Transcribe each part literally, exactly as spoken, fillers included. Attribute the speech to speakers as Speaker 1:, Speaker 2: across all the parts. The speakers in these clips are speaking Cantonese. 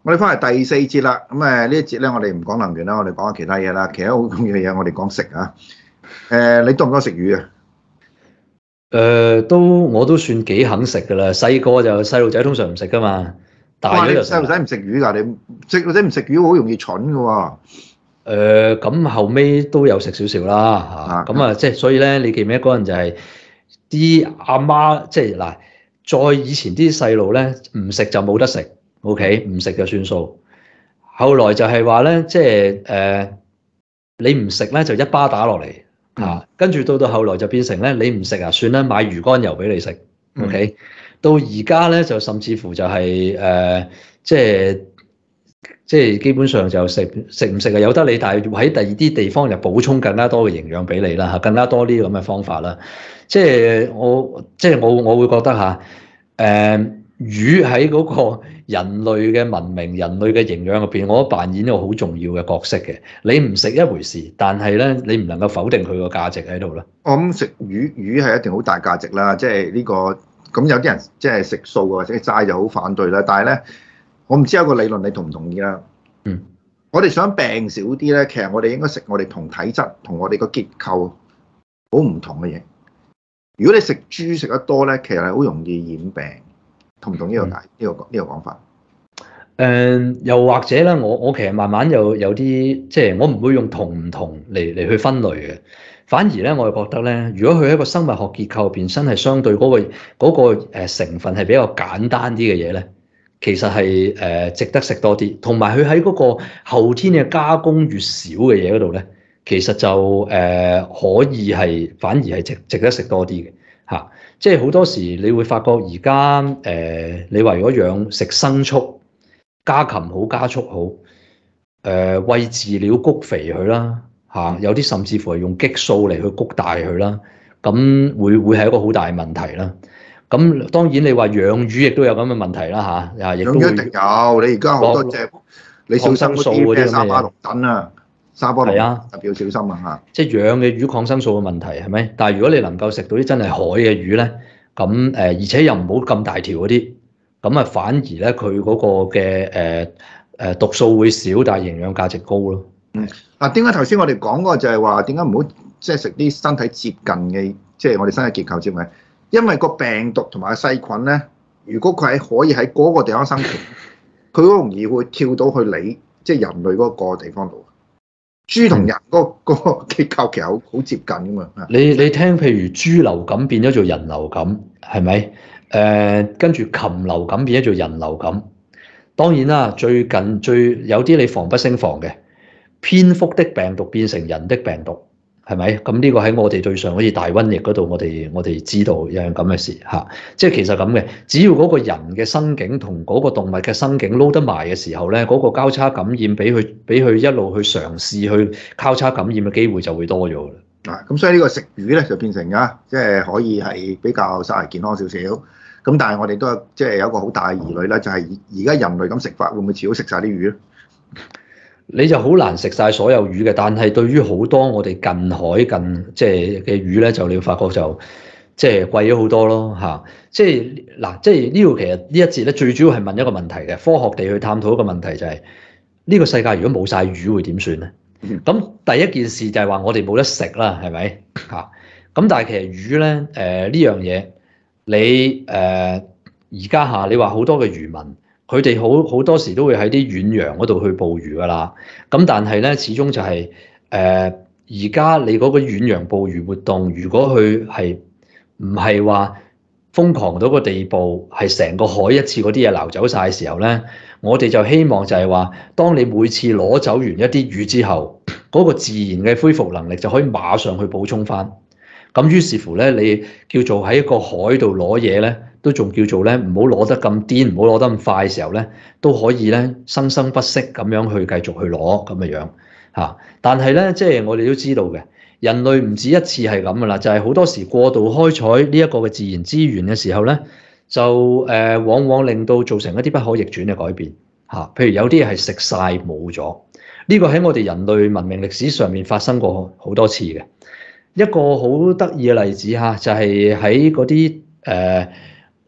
Speaker 1: 我哋翻嚟第四節啦，咁誒呢一節咧，我哋唔講能源啦，我哋講下其他嘢啦。其他好重要嘅嘢，我哋講食啊。誒，你多唔多食魚啊？
Speaker 2: 誒、呃，都我都算幾肯食噶啦。細個就細路仔通常唔食噶嘛，大
Speaker 1: 哇！你
Speaker 2: 咗就食啦。
Speaker 1: 細路仔唔食魚㗎？你細路仔唔食魚好容易蠢㗎喎。
Speaker 2: 誒，咁後尾都有食少少啦
Speaker 1: 啊，
Speaker 2: 嚇。咁啊，即係所以咧，你記唔記得嗰陣就係啲阿媽，即係嗱，再以前啲細路咧唔食就冇得食，OK，唔食就算數。後來就係話咧，即係誒，你唔食咧就一巴打落嚟嚇，跟住到到後來就變成咧，你唔食啊，算啦，買魚肝油俾你食，OK。到而家咧就甚至乎就係誒，即係。即係基本上就食食唔食啊，有得你，但係喺第二啲地方就補充更加多嘅營養俾你啦嚇，更加多啲咁嘅方法啦。即係我即係我我會覺得嚇，誒、呃、魚喺嗰個人類嘅文明、人類嘅營養入邊，我都扮演一個好重要嘅角色嘅。你唔食一回事，但係咧你唔能夠否定佢個價值喺度啦。
Speaker 1: 我諗食魚魚係一定好大價值啦，即係呢個咁有啲人即係食素或者齋就好反對啦，但係咧。我唔知有個理論你同唔同意啦？
Speaker 2: 嗯，
Speaker 1: 我哋想病少啲咧，其實我哋應該食我哋同體質同我哋個結構好唔同嘅嘢。如果你食豬食得多咧，其實係好容易染病。同唔同呢個解呢、嗯呢個呢、呢個講法？
Speaker 2: 誒、呃，又或者咧，我我其實慢慢有有啲即係我唔會用同唔同嚟嚟去分類嘅，反而咧我係覺得咧，如果佢喺個生物學結構入邊真係相對嗰、嗰個嗰、嗰個呃、成分係比較簡單啲嘅嘢咧。其實係誒值得食多啲，同埋佢喺嗰個後天嘅加工越少嘅嘢嗰度咧，其實就誒、呃、可以係反而係值值得食多啲嘅嚇。即係好多時你會發覺而家誒你話如果養食牲畜，家禽好家畜好，誒、呃、餵飼料谷肥佢啦嚇，有啲甚至乎係用激素嚟去谷大佢啦，咁會會係一個好大嘅問題啦。咁當然你話養魚亦都有咁嘅問題啦嚇，啊亦都會
Speaker 1: 養魚一定有，你而家好多隻，你小心嗰啲咩沙巴龍躉啊，沙巴龍躉特別要小心啊嚇。
Speaker 2: 即係養嘅魚抗生素嘅問題係咪？但係如果你能夠食到啲真係海嘅魚咧，咁誒而且又唔好咁大條嗰啲，咁啊反而咧佢嗰個嘅誒誒毒素會少，但係營養價值高咯。
Speaker 1: 嗯，嗱點解頭先我哋講過就係話點解唔好即係食啲身體接近嘅，即係我哋身體結構接近？因為個病毒同埋細菌咧，如果佢係可以喺嗰個地方生存，佢好容易會跳到去你即係人類嗰個地方度。豬同人嗰個結構其實好好接近噶嘛。
Speaker 2: 你你聽譬如豬流感變咗做人流感，係咪？誒、呃，跟住禽流感變咗做人流感。當然啦，最近最有啲你防不勝防嘅，蝙蝠的病毒變成人的病毒。係咪？咁呢個喺我哋對上好似大瘟疫嗰度，我哋我哋知道有樣咁嘅事嚇。即係其實咁嘅，只要嗰個人嘅生境同嗰個動物嘅生境撈得埋嘅時候咧，嗰、嗰個交叉感染俾佢俾佢一路去嘗試去交叉感染嘅機會就會多咗啦。
Speaker 1: 啊，咁所以呢個食魚咧就變成啊，即係可以係比較稍為健康少少。咁但係我哋都即係有一個好大嘅疑慮咧，就係而家人類咁食法，會唔會遲早食晒啲魚咧？
Speaker 2: 你就好難食晒所有魚嘅，但係對於好多我哋近海近即係嘅魚咧，就你會發覺就即係貴咗好多咯嚇。即係嗱，即係呢度其實呢一節咧最主要係問一個問題嘅，科學地去探討一個問題就係呢個世界如果冇晒魚會點算咧？咁第一件事就係話我哋冇得食啦，係咪嚇？咁但係其實魚咧誒呢、呃、樣嘢，你誒而家嚇你話好多嘅漁民。佢哋好好多時都會喺啲遠洋嗰度去捕魚噶啦，咁但係咧始終就係誒而家你嗰個遠洋捕魚活動，如果佢係唔係話瘋狂到個地步，係成個海一次嗰啲嘢撈走晒嘅時候咧，我哋就希望就係話，當你每次攞走完一啲魚之後，嗰個自然嘅恢復能力就可以馬上去補充翻。咁於是乎咧，你叫做喺個海度攞嘢咧。都仲叫做咧，唔好攞得咁癲，唔好攞得咁快嘅時候咧，都可以咧生生不息咁樣去繼續去攞咁嘅樣嚇。但係咧，即係我哋都知道嘅，人類唔止一次係咁噶啦，就係好多時過度開採呢一個嘅自然資源嘅時候咧，就誒往往令到造成一啲不可逆轉嘅改變嚇。譬如有啲嘢係食晒冇咗，呢個喺我哋人類文明歷史上面發生過好多次嘅。一個好得意嘅例子嚇，就係喺嗰啲誒。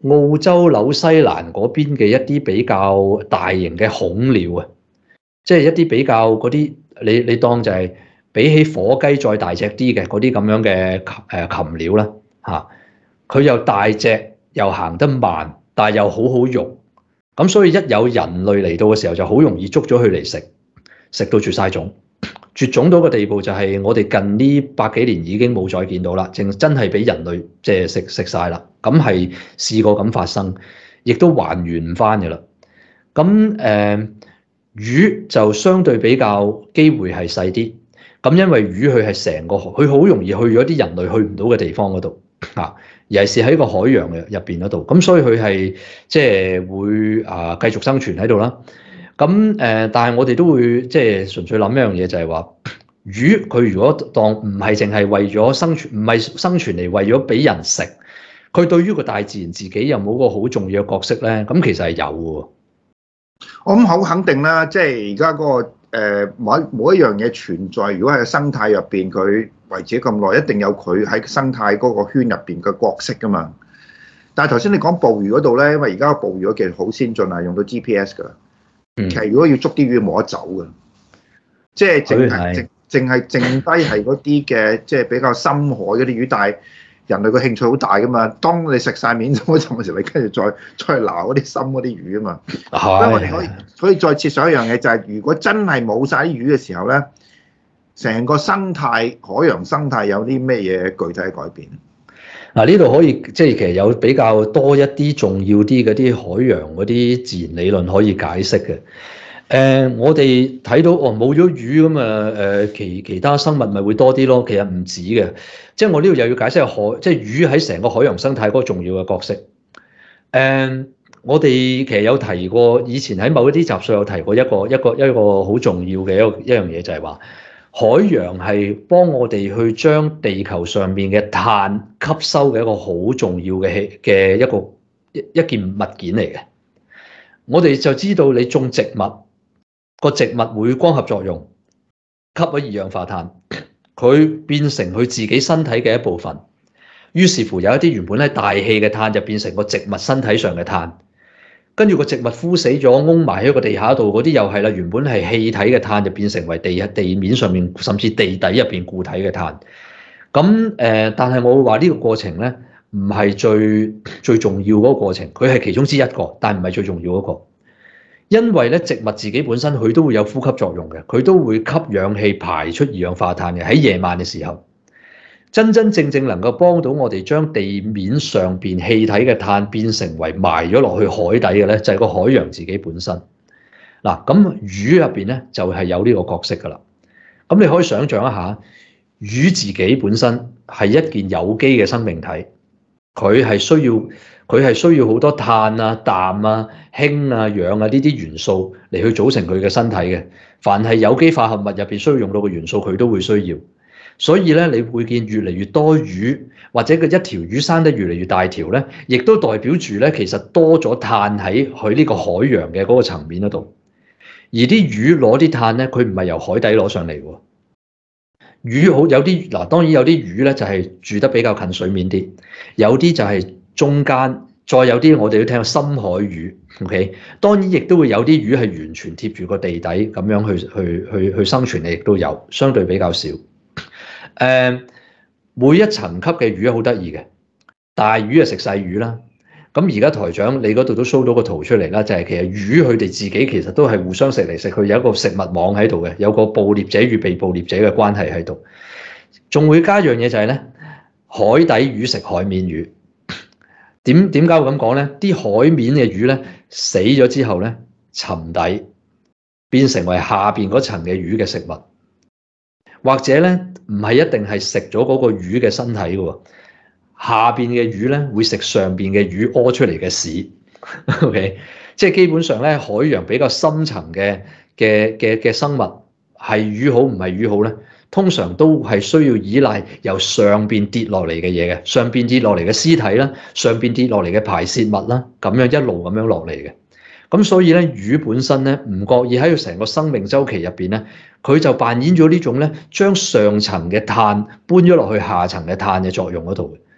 Speaker 2: 澳洲紐西蘭嗰邊嘅一啲比較大型嘅恐鳥啊，即係一啲比較嗰啲你你當就係比起火雞再大隻啲嘅嗰啲咁樣嘅誒禽鳥啦嚇，佢又大隻又行得慢，但係又好好肉，咁所以一有人類嚟到嘅時候就好容易捉咗佢嚟食，食到絕晒種。絕種到個地步就係我哋近呢百幾年已經冇再見到啦，淨真係俾人類即係食食曬啦。咁係試過咁發生，亦都還原唔翻嘅啦。咁誒、呃、魚就相對比較機會係細啲。咁因為魚佢係成個佢好容易去咗啲人類去唔到嘅地方嗰度啊，尤其是喺個海洋嘅入邊嗰度。咁所以佢係即係會啊繼續生存喺度啦。咁誒、呃，但係我哋都會即係純粹諗一樣嘢，就係話魚佢如果當唔係淨係為咗生存，唔係生存嚟為咗俾人食，佢對於個大自然自己有冇個好重要嘅角色咧？咁其實係有嘅。
Speaker 1: 我諗好肯定啦，即係而家嗰個誒某某一樣嘢存在，如果喺生態入邊佢維持咁耐，一定有佢喺生態嗰個圈入邊嘅角色噶嘛。但係頭先你講捕魚嗰度咧，因為而家捕魚嗰技術好先進啊，用到 G P S 㗎。其實如果要捉啲魚冇得走嘅，即係淨係淨淨係剩低係嗰啲嘅，即係比較深海嗰啲魚。但係人類個興趣好大噶嘛。當你食晒面嗰陣嘅時候，你跟住再再撈嗰啲深嗰啲魚啊嘛。所以我哋可以可以再設想一樣嘢，就係如果真係冇晒啲魚嘅時候咧，成個生態海洋生態有啲咩嘢具體嘅改變？
Speaker 2: 嗱，呢度可以即係其實有比較多一啲重要啲嗰啲海洋嗰啲自然理論可以解釋嘅。誒、呃，我哋睇到哦冇咗魚咁啊誒，其其他生物咪會多啲咯。其實唔止嘅，即係我呢度又要解釋海，即係魚喺成個海洋生態嗰個重要嘅角色。誒、呃，我哋其實有提過，以前喺某一啲集數有提過一個一個一個好重要嘅一個一樣嘢，就係話，海洋係幫我哋去將地球上面嘅碳吸收嘅一個好重要嘅嘅一個一一件物件嚟嘅。我哋就知道你種植物，個植物會光合作用，吸咗二氧化碳，佢變成佢自己身體嘅一部分。於是乎有一啲原本喺大氣嘅碳就變成個植物身體上嘅碳。跟住個植物枯死咗，擁埋喺個地下度，嗰啲又係啦。原本係氣體嘅碳，就變成為地地面上面，甚至地底入邊固體嘅碳。咁誒、呃，但係我會話呢個過程咧，唔係最最重要嗰個過程，佢係其中之一個，但唔係最重要嗰個。因為咧，植物自己本身佢都會有呼吸作用嘅，佢都會吸氧氣排出二氧化碳嘅。喺夜晚嘅時候，真真正正能夠幫到我哋將地面上邊氣體嘅碳變成為埋咗落去海底嘅咧，就係個海洋自己本身。嗱，咁魚入邊咧就係有呢個角色噶啦。咁你可以想象一下，魚自己本身係一件有機嘅生命體，佢係需要佢係需要好多碳啊、氮啊、氫啊、氧啊呢啲元素嚟去組成佢嘅身體嘅。凡係有機化合物入邊需要用到嘅元素，佢都會需要。所以咧，你會見越嚟越多魚，或者佢一條魚生得越嚟越大條咧，亦都代表住咧，其實多咗碳喺佢呢個海洋嘅嗰個層面嗰度。而啲魚攞啲碳咧，佢唔係由海底攞上嚟喎。魚好有啲嗱，當然有啲魚咧就係住得比較近水面啲，有啲就係中間，再有啲我哋都聽過深海魚。OK，當然亦都會有啲魚係完全貼住個地底咁樣去去去去生存嘅，亦都有，相對比較少。誒、uh, 每一層級嘅魚好得意嘅，大魚啊食細魚啦。咁而家台長你嗰度都 show 到個圖出嚟啦，就係、是、其實魚佢哋自己其實都係互相食嚟食去，有一個食物網喺度嘅，有個捕獵者與被捕獵者嘅關係喺度。仲會加一樣嘢就係咧，海底魚食海面魚。點點解會咁講咧？啲海面嘅魚咧死咗之後咧沉底，變成為下邊嗰層嘅魚嘅食物。或者咧，唔係一定係食咗嗰個魚嘅身體嘅喎，下邊嘅魚咧會食上邊嘅魚屙出嚟嘅屎。OK，即係基本上咧，海洋比較深層嘅嘅嘅嘅生物係魚好唔係魚好咧，通常都係需要依賴由上邊跌落嚟嘅嘢嘅，上邊跌落嚟嘅屍體啦，上邊跌落嚟嘅排泄物啦，咁樣一路咁樣落嚟嘅。咁所以咧，魚本身咧唔覺意喺佢成個生命週期入邊咧，佢就扮演咗呢種咧，將上層嘅碳搬咗落去下層嘅碳嘅作用嗰度嘅。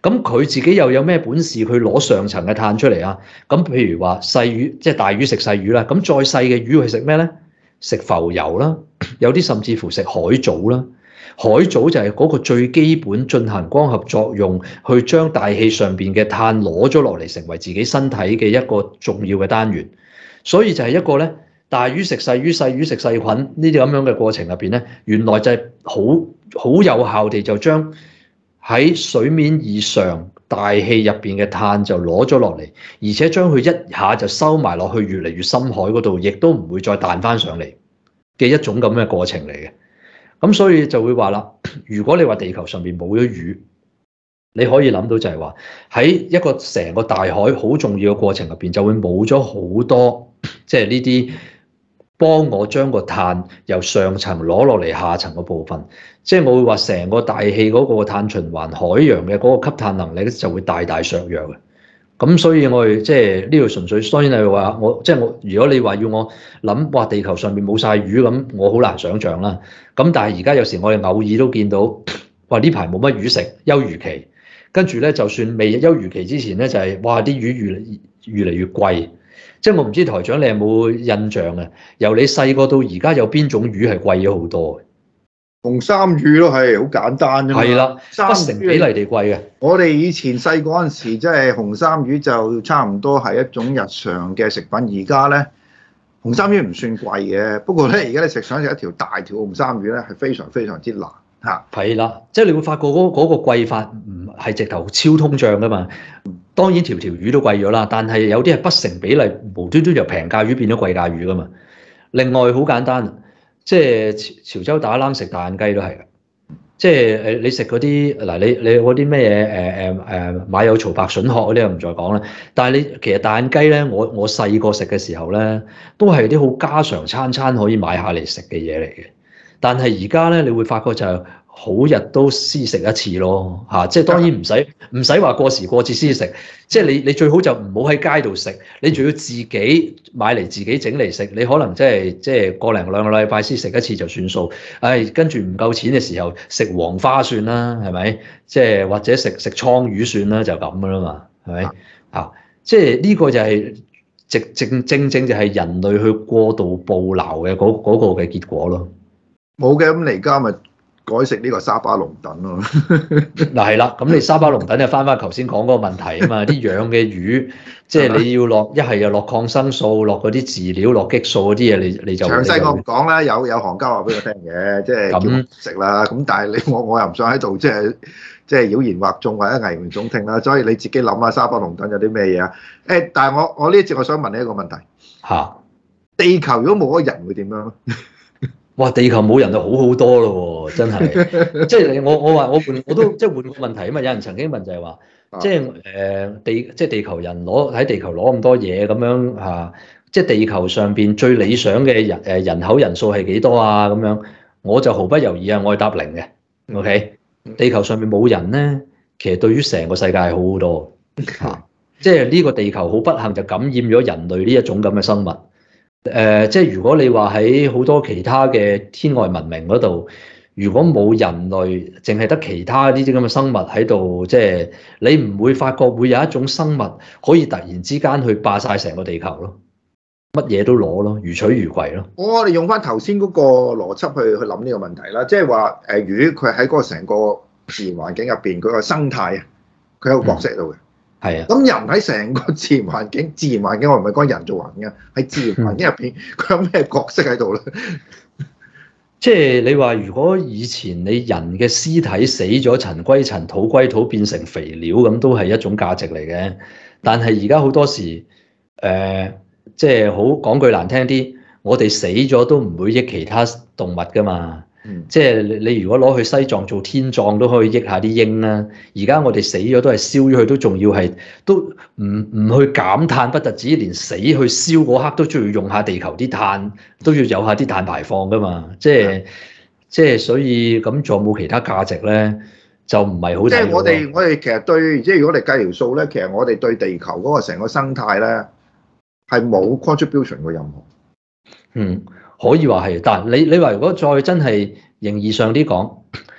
Speaker 2: 咁佢自己又有咩本事去攞上層嘅碳出嚟啊？咁譬如話細魚，即係大魚食細魚啦。咁再細嘅魚去食咩咧？食浮游啦，有啲甚至乎食海藻啦。海藻就係嗰個最基本進行光合作用，去將大氣上邊嘅碳攞咗落嚟，成為自己身體嘅一個重要嘅單元。所以就係一個咧，大魚食細魚，細魚食細菌呢啲咁樣嘅過程入邊咧，原來就係好好有效地就將喺水面以上大氣入邊嘅碳就攞咗落嚟，而且將佢一下就收埋落去越嚟越深海嗰度，亦都唔會再彈翻上嚟嘅一種咁嘅過程嚟嘅。咁所以就會話啦，如果你話地球上邊冇咗魚，你可以諗到就係話喺一個成個大海好重要嘅過程入邊，就會冇咗好多即係呢啲幫我將個碳由上層攞落嚟下層嘅部分。即係我會話成個大氣嗰個碳循環海洋嘅嗰個吸碳能力就會大大削弱嘅。咁所以我哋即係呢度純粹當然係話我即係我，如果你話要我諗哇地球上面冇晒魚咁，我好難想像啦。咁但係而家有時我哋偶爾都見到哇呢排冇乜魚食，休漁期，跟住咧就算未休漁期之前咧就係、是、哇啲魚越嚟越嚟越貴。即係我唔知台長你有冇印象啊？由你細個到而家有邊種魚係貴咗好多嘅？
Speaker 1: 紅衫魚咯，係好簡單啫嘛。係
Speaker 2: 啦，不成比例地貴嘅。
Speaker 1: 我哋以前細個嗰陣時，即係紅衫魚就差唔多係一種日常嘅食品。而家咧，紅衫魚唔算貴嘅，不過咧，而家你食想食一條大條紅衫魚咧，係非常非常之難嚇。係
Speaker 2: 啦，即係你會發覺嗰嗰個貴法唔係直頭超通脹噶嘛。當然條條魚都貴咗啦，但係有啲係不成比例，無端端由平價魚變咗貴價魚噶嘛。另外好簡單。即係潮潮州打冷食大眼雞都係嘅，即係誒你食嗰啲嗱你你嗰啲咩嘢誒誒誒馬有曹白筍殼嗰啲就唔再講啦。但係你其實大眼雞咧，我我細個食嘅時候咧，都係啲好家常餐餐可以買下嚟食嘅嘢嚟嘅。但係而家咧，你會發覺就係好日都先食一次咯嚇，即係當然唔使唔使話過時過節先食，即係你你最好就唔好喺街度食，你仲要自己買嚟自己整嚟食，你可能即係即係個零兩個禮拜先食一次就算數，唉，跟住唔夠錢嘅時候食黃花算啦，係咪？即係或者食食倉魚算啦，就咁噶啦嘛，係咪？啊，即係呢個就係正正正正就係人類去過度捕撈嘅嗰嗰個嘅結果咯。
Speaker 1: 冇嘅，咁你而家咪改食呢個沙巴龍躉咯。
Speaker 2: 嗱係啦，咁你沙巴龍躉就翻翻頭先講嗰個問題啊嘛，啲養嘅魚，即係你要落一係又落抗生素，落嗰啲飼料，落激素嗰啲嘢，你你就
Speaker 1: 詳細我唔講啦，有有行家話俾我聽嘅，即係咁食啦。咁但係你我我又唔想喺度即係即係妖言惑眾或者危言聳聽啦，所以你自己諗下沙巴龍躉有啲咩嘢啊？誒，但係我我呢一節我想問你一個問題嚇，地球如果冇咗人會點樣？
Speaker 2: 哇！地球冇人就好好多咯喎，真係。即係我我話我換我都即係換個問題啊嘛。有人曾經問就係話，即係誒地即係地球人攞喺地球攞咁多嘢咁樣嚇，即係地球上邊最理想嘅人誒人口人數係幾多啊？咁樣我就毫不猶豫啊，我係答零嘅。OK，地球上面冇人咧，其實對於成個世界係好好多嚇。即係呢個地球好不幸就感染咗人類呢一種咁嘅生物。誒、呃，即係如果你話喺好多其他嘅天外文明嗰度，如果冇人類，淨係得其他呢啲咁嘅生物喺度，即係你唔會發覺會有一種生物可以突然之間去霸晒成個地球咯，乜嘢都攞咯，如取如攜咯。
Speaker 1: 我哋用翻頭先嗰個邏輯去去諗呢個問題啦，即係話誒魚佢喺嗰個成個自然環境入邊，佢個生態啊，佢有個角色喺度嘅。嗯
Speaker 2: 係啊，
Speaker 1: 咁人喺成個自然環境，自然環境我唔係講人造環境，喺自然環境入邊，佢有咩角色喺度咧？
Speaker 2: 即係你話，如果以前你人嘅屍體死咗，塵歸塵，土歸土，變成肥料咁，都係一種價值嚟嘅。但係而家好多時，誒、呃，即係好講句難聽啲，我哋死咗都唔會益其他動物㗎嘛。嗯、即係你你如果攞去西藏做天葬都可以益下啲鷹啦。而家我哋死咗都係燒咗佢，都仲要係都唔唔去減碳，不特止連死去燒嗰刻都仲要用下地球啲碳，都要有下啲碳排放噶嘛。即係、嗯、即係所以咁仲有冇其他價值咧？就唔係好。即係
Speaker 1: 我哋我哋其實對，即係如果你計條數咧，其實我哋對地球嗰個成個生態咧係冇 contribution 過任何。
Speaker 2: 嗯。可以話係，但係你你話如果再真係形而上啲講，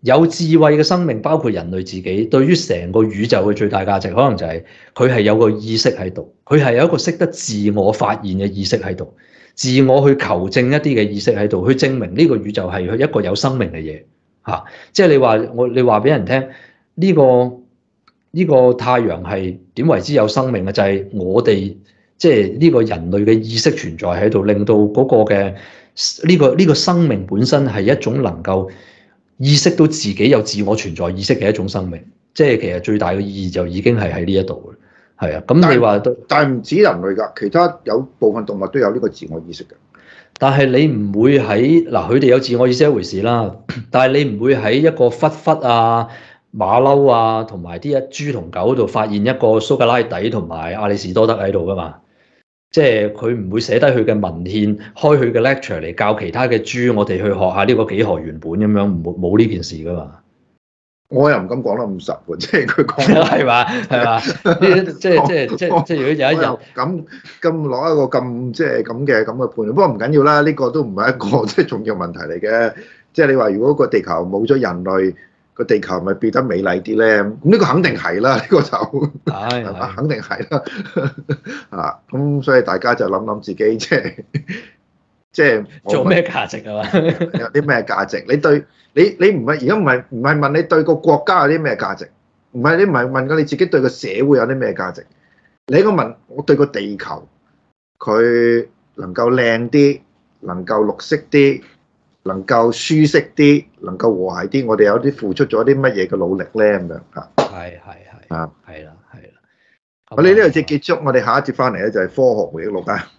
Speaker 2: 有智慧嘅生命，包括人類自己，對於成個宇宙嘅最大價值，可能就係佢係有個意識喺度，佢係有一個識得自我發現嘅意識喺度，自我去求證一啲嘅意識喺度，去證明呢個宇宙係佢一個有生命嘅嘢嚇。即係你話我，你話俾人聽呢個呢個太陽係點為之有生命嘅？就係我哋即係呢個人類嘅意識存在喺度，令到嗰個嘅呢個呢個生命本身係一種能夠意識到自己有自我存在意識嘅一種生命，即係其實最大嘅意義就已經係喺呢一度嘅，係啊。咁你話都，
Speaker 1: 但係唔止人類㗎，其他有部分動物都有呢個自我意識嘅。
Speaker 2: 但係你唔會喺嗱，佢哋有自我意識一回事啦。但係你唔會喺一個狒狒啊、馬騮啊同埋啲一豬同狗度發現一個蘇格拉底同埋亞里士多德喺度㗎嘛？即係佢唔會寫低佢嘅文獻，開佢嘅 lecture 嚟教其他嘅豬，我哋去學下呢個幾何原本咁樣，冇冇呢件事噶嘛？
Speaker 1: 我又唔敢講得咁實喎，即係佢講
Speaker 2: 係嘛係嘛？即係即係即係即係如果有一日
Speaker 1: 咁咁攞一個咁即係咁嘅咁嘅判斷，不過唔緊要啦，呢個都唔係一個即係重要問題嚟嘅。即係你話如果個地球冇咗人類，個地球咪變得美麗啲咧？咁呢個肯定係啦，呢個就係嘛，肯定係啦。啊，咁所以大家就諗諗自己，即係即係
Speaker 2: 做咩價值啊？嘛，
Speaker 1: 有啲咩價值？你對你你唔係而家唔係唔係問你對個國家有啲咩價值？唔係你唔係問過你自己對個社會有啲咩價值？你應該問我對個地球，佢能夠靚啲，能夠綠色啲，能夠舒適啲，能夠和諧啲，我哋有啲付出咗啲乜嘢嘅努力咧？咁樣嚇，
Speaker 2: 係係係啊，係啦係啦。
Speaker 1: 我哋呢度節結束，我哋下一節翻嚟咧就係科學回憶錄啊！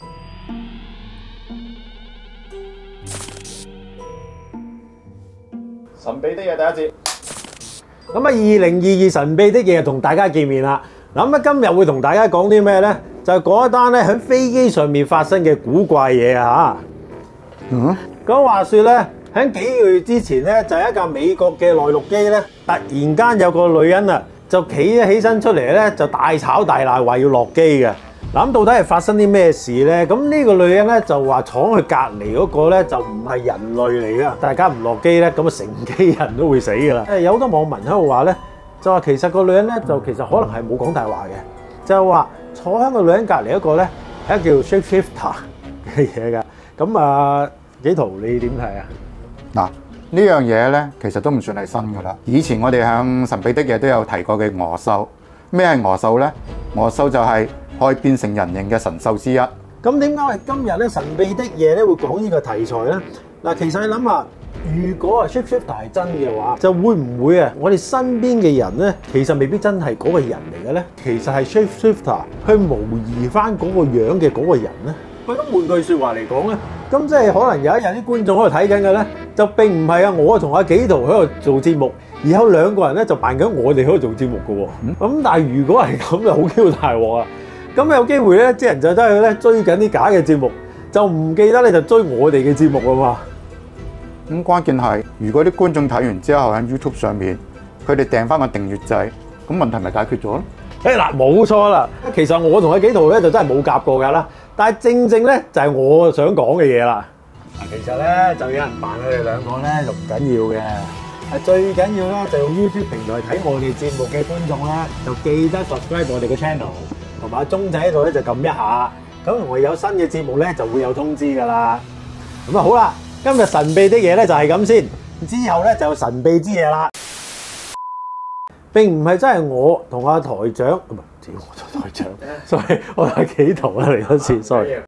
Speaker 3: 神秘的嘢第一節。咁啊，二零二二神秘的嘢同大家見面啦。嗱咁啊，今日會同大家講啲咩咧？就係講一單咧喺飛機上面發生嘅古怪嘢啊！嚇，嗯，咁話説咧，喺幾個月之前咧，就係一架美國嘅內陸機咧，突然間有個女人啊，就企咗起身出嚟咧，就大吵大鬧話要落機嘅。嗱咁到底係發生啲咩事咧？咁呢個女人咧就話闖去隔離嗰個咧就唔係人類嚟噶，大家唔落機咧，咁啊成機人都會死噶啦。誒有好多網民喺度話咧，就話其實個女人咧就其實可能係冇講大話嘅，就係話坐喺個女人隔離一個咧係一個叫 shapeshifter 嘅嘢㗎。咁啊幾圖你點睇啊？
Speaker 4: 嗱，呢樣嘢咧其實都唔算係新㗎啦。以前我哋喺神秘的嘢都有提過嘅鵝獸。咩係鵝獸咧？鵝獸就係可以變成人形嘅神獸之一。
Speaker 3: 咁點解我哋今日咧神秘的嘢咧會講呢個題材咧？嗱，其實你諗下，如果啊 shapeshifter 係真嘅話，就會唔會啊我哋身邊嘅人咧，其實未必真係嗰個人嚟嘅咧？其實係 shapeshifter 去模擬翻嗰個樣嘅嗰個人咧？喂，咁換句説話嚟講咧，咁即係可能有一日啲觀眾喺度睇緊嘅咧，就並唔係啊我同阿紀陶喺度做節目。而有兩個人咧就扮緊我哋喺度做節目嘅喎，咁、嗯、但係如果係咁就好 Q 大鑊啊！咁有機會咧，啲人就真係咧追緊啲假嘅節目，就唔記得咧就追我哋嘅節目啊嘛。
Speaker 4: 咁、嗯、關鍵係，如果啲觀眾睇完之後喺 YouTube 上面，佢哋訂翻個訂閱掣，咁問題咪解決咗咯？
Speaker 3: 誒嗱，冇錯啦。其實我同阿紀陶咧就真係冇夾過㗎啦，但係正正咧就係我想講嘅嘢啦。嗱，其實咧就有人扮佢哋兩個咧就唔緊要嘅。係最緊要咧，就用 YouTube 平台睇我哋節目嘅觀眾咧，就記得 subscribe 我哋嘅 channel，同埋鐘仔喺度咧就撳一下，咁我有新嘅節目咧就會有通知噶啦。咁啊好啦，今日神秘的嘢咧就係咁先，之後咧就有神秘之嘢啦。並唔係真係我同阿台長，唔係，我台長，sorry，我係紀陶啦嚟嗰次 ，sorry。